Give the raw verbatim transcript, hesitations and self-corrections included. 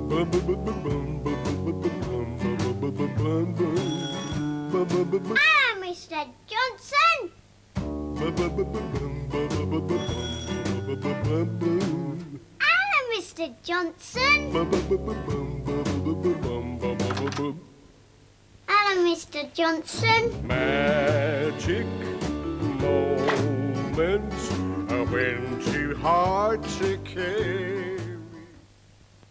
Ah, Mister Johnson! Hello, Mister Johnson! Hello, Mister Johnson! Magic moments when two hearts are